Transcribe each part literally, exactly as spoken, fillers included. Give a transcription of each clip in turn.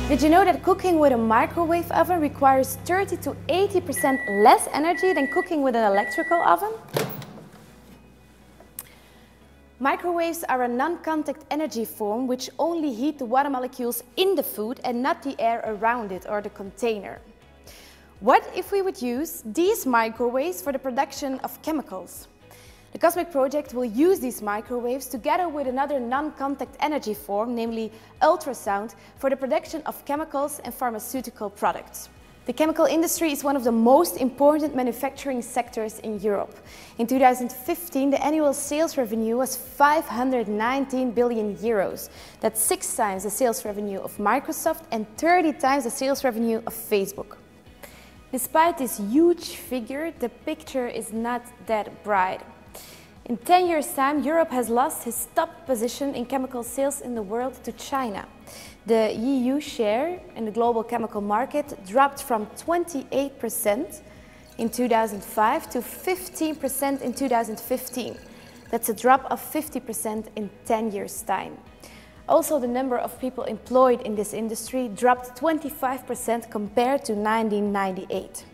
Did you know that cooking with a microwave oven requires thirty to eighty percent less energy than cooking with an electrical oven? Microwaves are a non-contact energy form which only heat the water molecules in the food and not the air around it or the container. What if we would use these microwaves for the production of chemicals? The COSMIC project will use these microwaves together with another non-contact energy form, namely ultrasound, for the production of chemicals and pharmaceutical products. The chemical industry is one of the most important manufacturing sectors in Europe. In two thousand fifteen, the annual sales revenue was five hundred nineteen billion euros. That's six times the sales revenue of Microsoft and thirty times the sales revenue of Facebook. Despite this huge figure, the picture is not that bright. In ten years' time, Europe has lost its top position in chemical sales in the world to China. The E U share in the global chemical market dropped from twenty-eight percent in two thousand five to fifteen percent in two thousand fifteen. That's a drop of fifty percent in ten years' time. Also, the number of people employed in this industry dropped twenty-five percent compared to nineteen ninety-eight.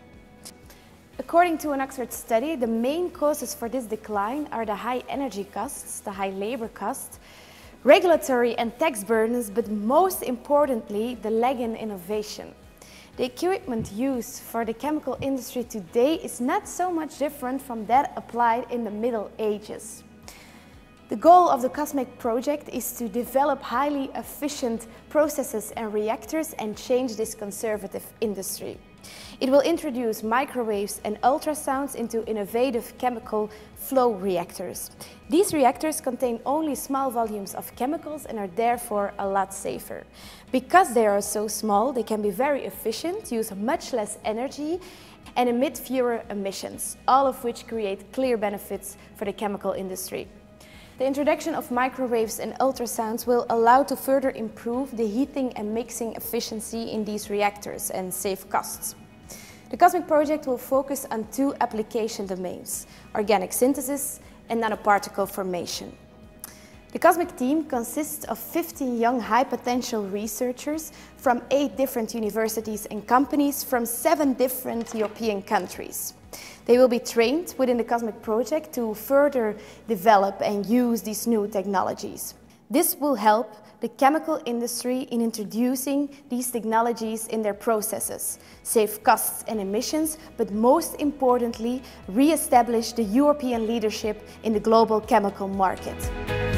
According to an Oxford study, the main causes for this decline are the high energy costs, the high labor costs, regulatory and tax burdens, but most importantly, the lag in innovation. The equipment used for the chemical industry today is not so much different from that applied in the Middle Ages. The goal of the COSMIC project is to develop highly efficient processes and reactors and change this conservative industry. It will introduce microwaves and ultrasounds into innovative chemical flow reactors. These reactors contain only small volumes of chemicals and are therefore a lot safer. Because they are so small, they can be very efficient, use much less energy, and emit fewer emissions, all of which create clear benefits for the chemical industry. The introduction of microwaves and ultrasounds will allow to further improve the heating and mixing efficiency in these reactors and save costs. The COSMIC project will focus on two application domains: organic synthesis and nanoparticle formation. The COSMIC team consists of fifteen young high-potential researchers from eight different universities and companies from seven different European countries. They will be trained within the COSMIC project to further develop and use these new technologies. This will help the chemical industry in introducing these technologies in their processes, save costs and emissions, but most importantly, re-establish the European leadership in the global chemical market.